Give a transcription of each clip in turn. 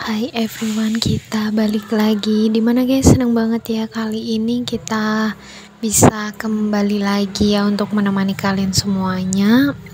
Hai everyone, kita balik lagi. Dimana guys, seneng banget ya kali ini kita bisa kembali lagi ya untuk menemani kalian semuanya.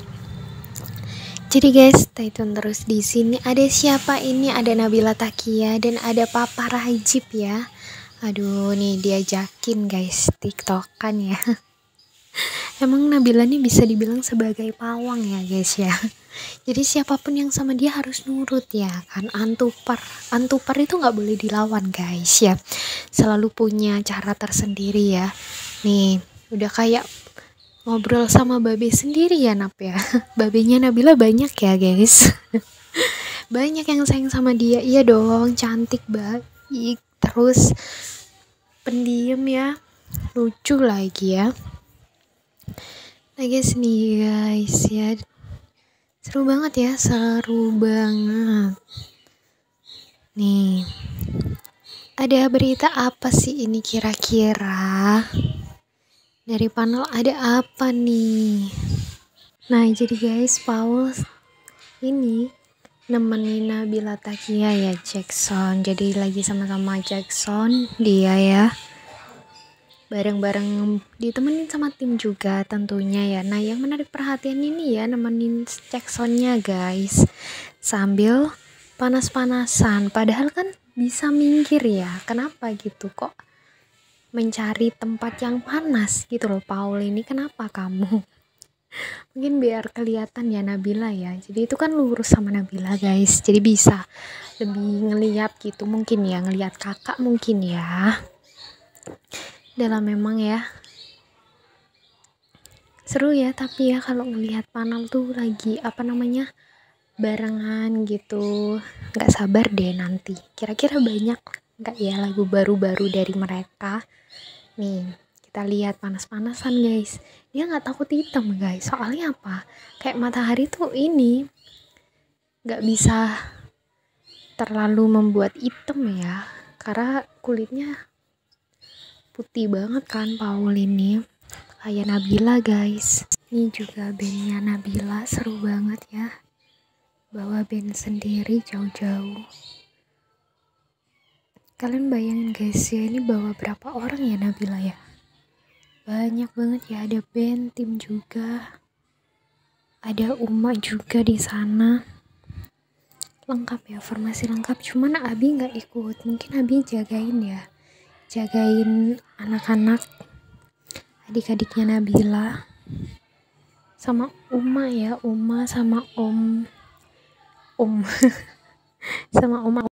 Jadi guys, stay tune terus di sini. Ada siapa ini? Ada Nabila Takia dan ada Papa Rajib ya. Aduh, nih diajakin guys TikTokan ya. Emang Nabila nih bisa dibilang sebagai pawang ya guys ya. Jadi siapapun yang sama dia harus nurut ya kan. Antupar itu nggak boleh dilawan guys ya. Selalu punya cara tersendiri ya. Nih udah kayak ngobrol sama babe sendiri ya Nap ya. Babenya Nabila banyak ya guys. Banyak yang sayang sama dia. Iya dong, cantik, baik, terus pendiam ya, lucu lagi ya. Nah guys nih guys ya, seru banget ya, seru banget. Nih, ada berita apa sih ini kira-kira? Dari panel ada apa nih? Nah jadi guys, Paul ini nemenin Nabila Takia ya, Jackson. Jadi lagi sama-sama Jackson dia ya, bareng-bareng ditemenin sama tim juga tentunya ya. Nah yang menarik perhatian ini ya, nemenin Jacksonnya guys sambil panas-panasan, padahal kan bisa minggir ya. Kenapa gitu, kok mencari tempat yang panas gitu loh Paul ini? Kenapa kamu? Mungkin biar kelihatan ya Nabila ya, jadi itu kan lurus sama Nabila guys, jadi bisa lebih ngeliat gitu mungkin ya, ngeliat kakak mungkin ya. Dalam memang ya seru ya, tapi ya kalau ngelihat panel tuh lagi apa namanya barengan gitu, nggak sabar deh nanti kira-kira banyak nggak ya lagu baru-baru dari mereka. Nih kita lihat panas-panasan guys, dia nggak takut hitam guys, soalnya apa, kayak matahari tuh ini nggak bisa terlalu membuat hitam ya, karena kulitnya putih banget kan Paul ini, kayak Nabila guys. Ini juga bandnya Nabila, seru banget ya, bawa band sendiri jauh-jauh. Kalian bayangin guys ya, ini bawa berapa orang ya Nabila ya, banyak banget ya. Ada band, tim juga, ada Uma juga di sana, lengkap ya, formasi lengkap. Cuman Abi nggak ikut, mungkin Abi jagain ya, jagain anak-anak, adik-adiknya Nabila sama Uma ya, Uma sama Om sama Oma